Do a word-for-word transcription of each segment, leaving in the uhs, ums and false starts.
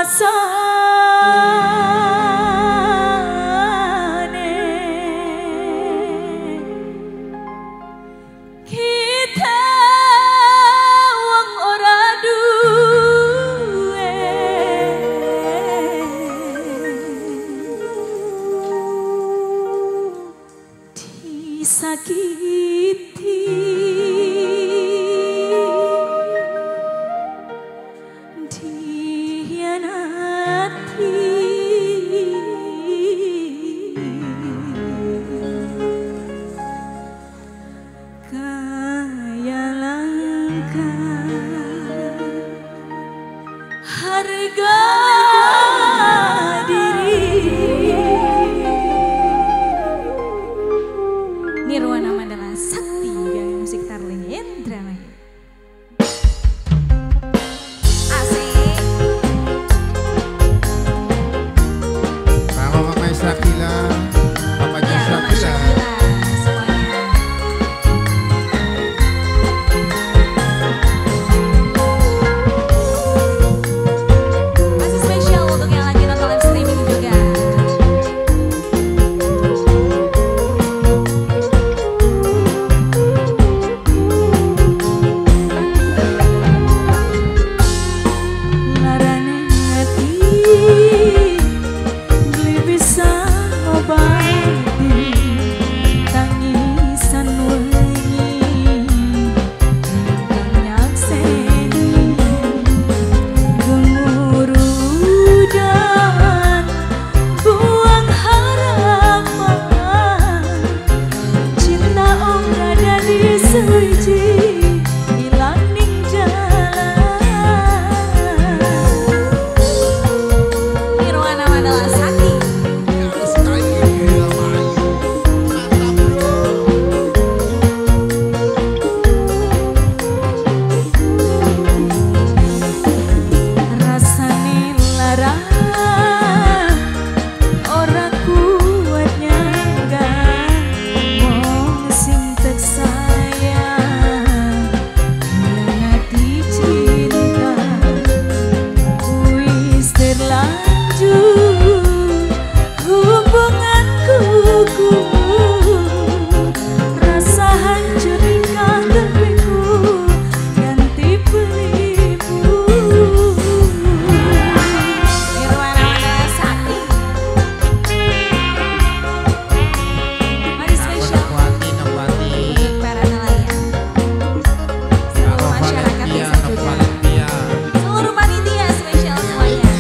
rasane kita wong ora duwe disakiti harga diri. Nirwana Mandala Sakti dari musik Tarling Indramayu. Asik. Sama Mama Syakila, Papanya Ya, Mama Syakila. Syakila semuanya. Masih spesial untuk yang lagi nonton live streaming juga. Larane hati beli bisa ngobati tangisan wengi kang nyakseni gemurudan buang harapan cinta ora dadi suci ilang ning jalan. Nirwana Mandala Sakti. Rasane lara ora kuat nyangga wong sing tek sayang hianati cinta wis terlanjur hubunganku ku rasa hancur ingkang tepiku ganti belimu. Nirwana Mandala Sakti. Mari spesial Nakwati, Nakwati. untuk para nelayan, seluruh masyarakat desa juga, seluruh panitia spesial semuanya.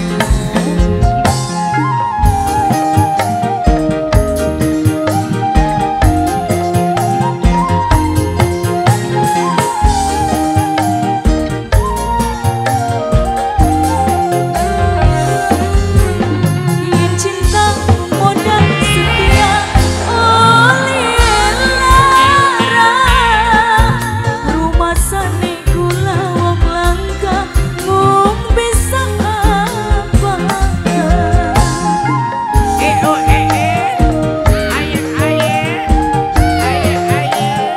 Yen cinta modal setia oleh lara rumah sane kula wong langka mung bisa apa. Eh oh eh eh. Ayet ayet. Ayet ayet.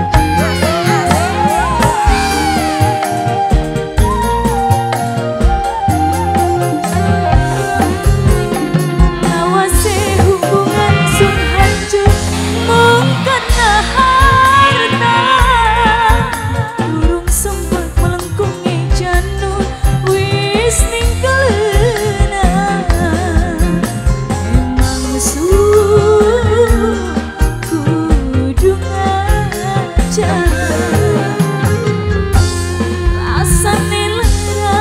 Lawase hubungan sun hancur mung karena harta durung sempat melengkungi janur wis ninggalena emang suh kudu ngajar rasane lara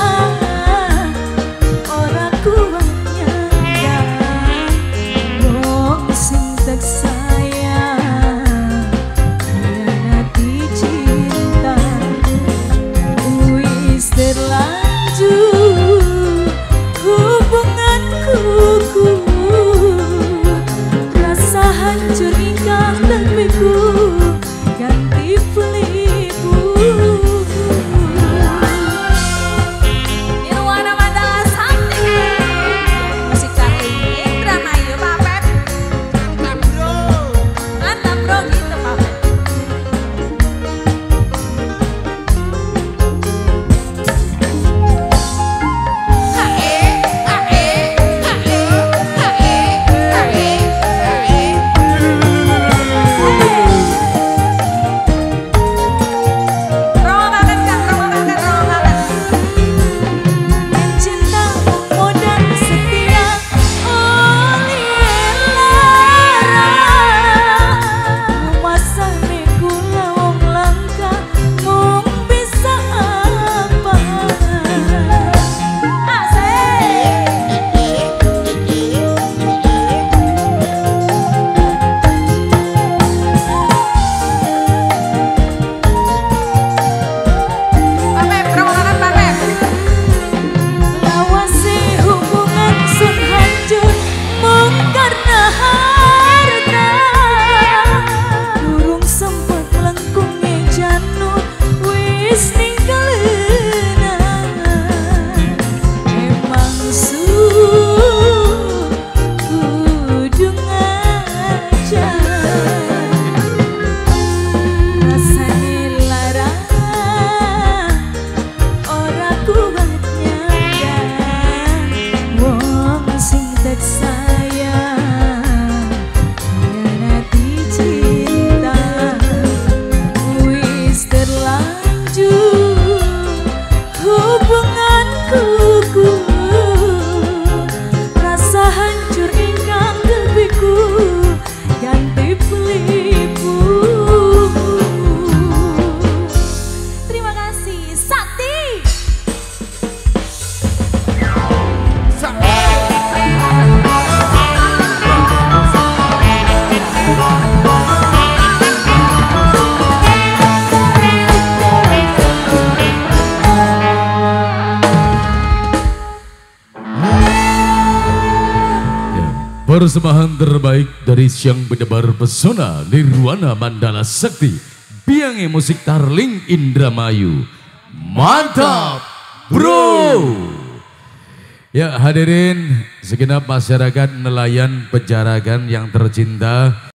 ora kuat nyangga wong sing tek sayang hianati cinta wis terlanjur hubunganku ku rasa hancur ingkang tepiku ganti beliku. Nirwana Mandala Sakti musik Tarling Indramayu. Papet mantap bro gitu Papet. Ha, eh. Persembahan terbaik dari Siang Berdebar Pesona Nirwana Mandala Sakti, Biangi Musik Tarling Indramayu. Mantap, bro! Ya hadirin segenap masyarakat nelayan Pejaragan yang tercinta.